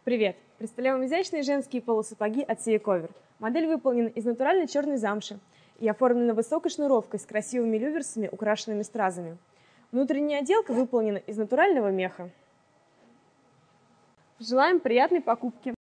Привет! Представляем вам изящные женские полусапоги от Сиековер. Модель выполнена из натуральной черной замши и оформлена высокой шнуровкой с красивыми люверсами, украшенными стразами. Внутренняя отделка выполнена из натурального меха. Желаем приятной покупки!